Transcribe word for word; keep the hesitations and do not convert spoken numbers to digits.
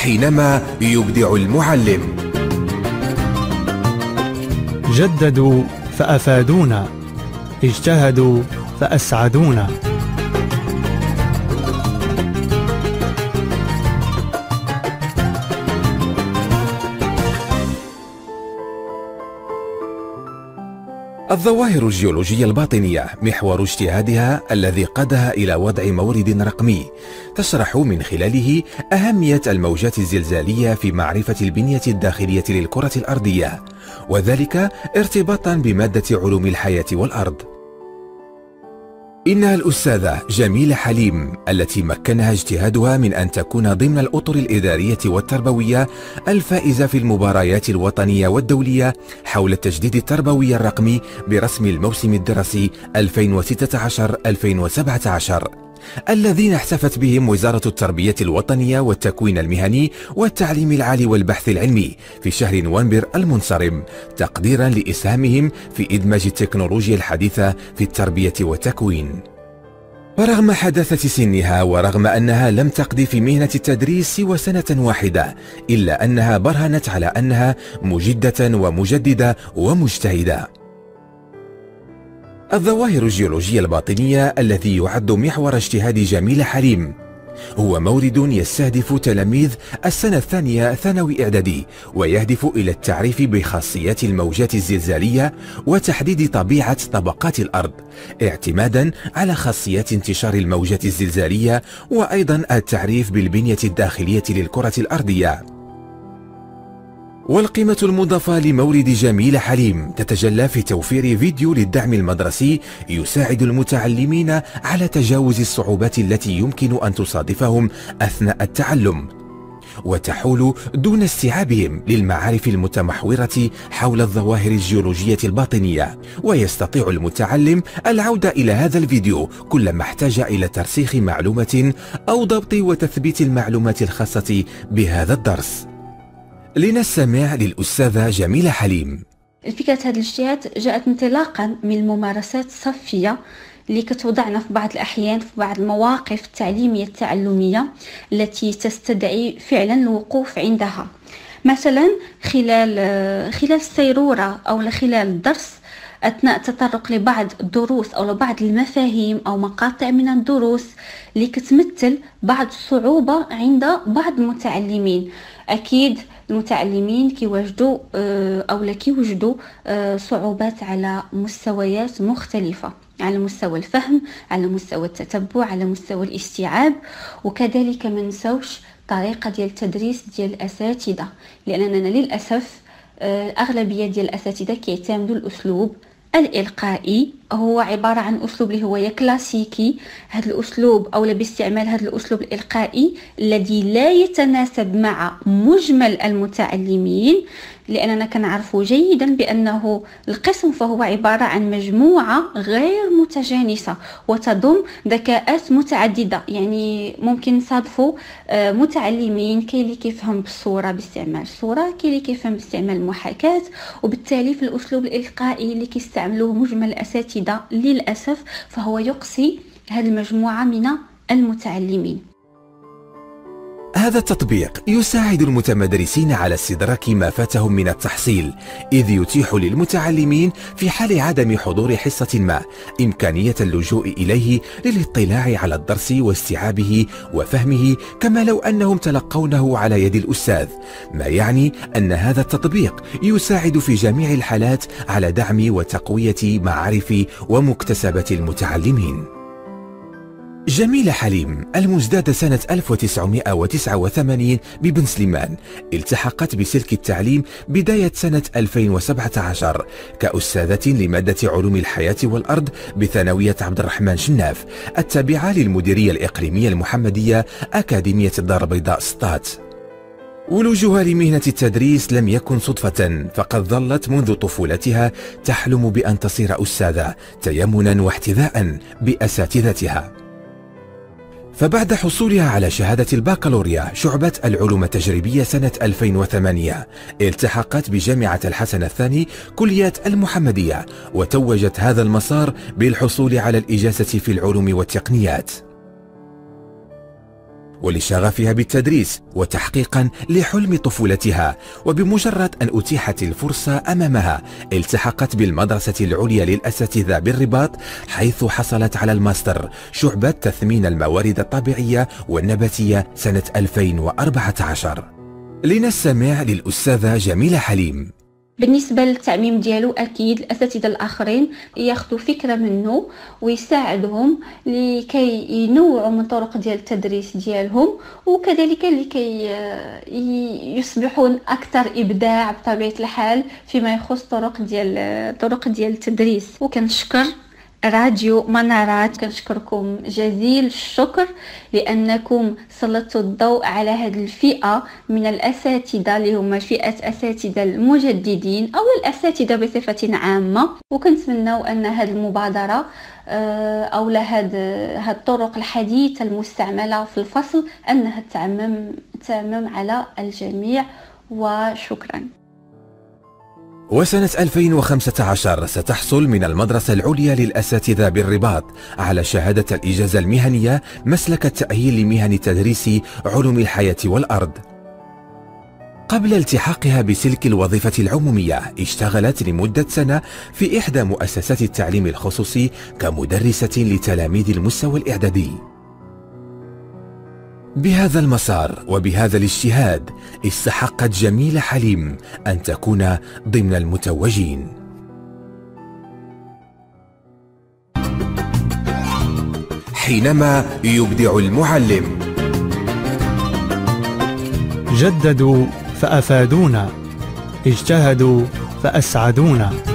حينما يبدع المعلم. جددوا فأفادونا، اجتهدوا فأسعدونا. الظواهر الجيولوجية الباطنية محور اجتهادها الذي قادها إلى وضع مورد رقمي تشرح من خلاله أهمية الموجات الزلزالية في معرفة البنية الداخلية للكرة الأرضية، وذلك ارتباطا بمادة علوم الحياة والأرض. إنها الأستاذة جميلة حليم التي مكنها اجتهادها من أن تكون ضمن الأطر الإدارية والتربوية الفائزة في المباريات الوطنية والدولية حول التجديد التربوي الرقمي برسم الموسم الدراسي ألفين وستة عشر ألفين وسبعة عشر، الذين احتفت بهم وزارة التربية الوطنية والتكوين المهني والتعليم العالي والبحث العلمي في شهر نوفمبر المنصرم، تقديرا لإسهامهم في إدماج التكنولوجيا الحديثة في التربية والتكوين. ورغم حداثة سنها ورغم أنها لم تقضي في مهنة التدريس سوى سنة واحدة، إلا أنها برهنت على أنها مجدة ومجددة ومجتهدة. الظواهر الجيولوجية الباطنية الذي يعد محور اجتهاد جميلة حليم هو مورد يستهدف تلاميذ السنة الثانية ثانوي إعدادي، ويهدف إلى التعريف بخاصيات الموجات الزلزالية وتحديد طبيعة طبقات الأرض اعتمادا على خاصيات انتشار الموجات الزلزالية، وأيضا التعريف بالبنية الداخلية للكرة الأرضية. والقيمة المضافة لمورد جميلة حليم تتجلى في توفير فيديو للدعم المدرسي يساعد المتعلمين على تجاوز الصعوبات التي يمكن أن تصادفهم أثناء التعلم، وتحول دون استيعابهم للمعارف المتمحورة حول الظواهر الجيولوجية الباطنية، ويستطيع المتعلم العودة إلى هذا الفيديو كلما احتاج إلى ترسيخ معلومة أو ضبط وتثبيت المعلومات الخاصة بهذا الدرس. لنستمع للأستاذة جميلة حليم. فكرة هذا الاجتهاد جاءت انطلاقا من الممارسات الصفية اللي كتوضعنا في بعض الأحيان في بعض المواقف التعليمية التعلمية التي تستدعي فعلا الوقوف عندها، مثلا خلال خلال السيرورة أو خلال الدرس أثناء التطرق لبعض الدروس أو لبعض المفاهيم أو مقاطع من الدروس اللي كتمثل بعض الصعوبة عند بعض المتعلمين. أكيد المتعلمين كيواجدوا أو لا كيوجدوا صعوبات على مستويات مختلفة، على مستوى الفهم، على مستوى التتبع، على مستوى الاستيعاب، وكذلك ما نساوش طريقة ديال التدريس ديال الأساتذة، لأننا للأسف الأغلبية ديال الأساتذة كيعتمدوا الأسلوب الإلقائي، هو عبارة عن أسلوب اللي هو كلاسيكي. هذا الأسلوب أو باستعمال هذا الأسلوب الإلقائي الذي لا يتناسب مع مجمل المتعلمين، لأننا كنعرفوا جيدا بأنه القسم فهو عبارة عن مجموعة غير متجانسة وتضم ذكاءات متعددة، يعني ممكن نصادفوا متعلمين كاين اللي كيفهم بالصورة باستعمال الصورة، كاين اللي كيفهم باستعمال المحاكاة، وبالتالي في الأسلوب الإلقائي اللي كيستعملوه مجمل الأساتذة للأسف فهو يقصي هذه المجموعة من المتعلمين. هذا التطبيق يساعد المتمدرسين على استدراك ما فاتهم من التحصيل، إذ يتيح للمتعلمين في حال عدم حضور حصة ما إمكانية اللجوء إليه للاطلاع على الدرس واستيعابه وفهمه كما لو أنهم تلقونه على يد الأستاذ، ما يعني أن هذا التطبيق يساعد في جميع الحالات على دعم وتقوية معارف ومكتسبات المتعلمين. جميلة حليم المزدادة سنة ألف وتسعمائة وتسعة وثمانين ببن سليمان التحقت بسلك التعليم بداية سنة ألفين وسبعة عشر كأستاذة لمادة علوم الحياة والأرض بثانوية عبد الرحمن شناف التابعة للمديرية الإقليمية المحمدية أكاديمية الدار البيضاء سطات. ولوجها لمهنة التدريس لم يكن صدفة، فقد ظلت منذ طفولتها تحلم بأن تصير أستاذة تيمنا واحتذاء بأساتذتها. فبعد حصولها على شهادة البكالوريا شعبة العلوم التجريبية سنة ألفين وثمانية التحقت بجامعة الحسن الثاني كلية المحمدية، وتوجت هذا المسار بالحصول على الإجازة في العلوم والتقنيات. ولشغفها بالتدريس وتحقيقا لحلم طفولتها. وبمجرد أن أتيحت الفرصة أمامها التحقت بالمدرسة العليا للأساتذة بالرباط، حيث حصلت على الماستر شعبة تثمين الموارد الطبيعية والنباتية سنة ألفين وأربعة عشر. لنستمع للأستاذة جميلة حليم. بالنسبة للتعميم ديالو أكيد الأساتذة الآخرين ياخذوا فكرة منه ويساعدهم لكي ينوعوا من طرق ديال التدريس ديالهم، وكذلك لكي يصبحون أكثر إبداع بطبيعة الحال فيما يخص طرق ديال طرق ديال التدريس. وكنشكر راديو منارات، كنشكركم جزيل الشكر لأنكم سلطتوا الضوء على هذه الفئة من الأساتذة اللي هم فئة أساتذة المجددين أو الأساتذة بصفة عامة. وكنتمنوا أن هذه المبادرة أو هذه الطرق الحديثة المستعملة في الفصل أنها تعمم تعمم على الجميع، وشكرا. وسنة ألفين وخمسة عشر ستحصل من المدرسة العليا للأساتذة بالرباط على شهادة الإجازة المهنية مسلك التأهيل لمهن تدريس علوم الحياة والأرض. قبل التحاقها بسلك الوظيفة العمومية اشتغلت لمدة سنة في إحدى مؤسسات التعليم الخصوصي كمدرسة لتلاميذ المستوى الإعدادي. بهذا المسار وبهذا الاجتهاد استحقت جميلة حليم أن تكون ضمن المتوجين. حينما يبدع المعلم. جددوا فأفادونا، اجتهدوا فأسعدونا.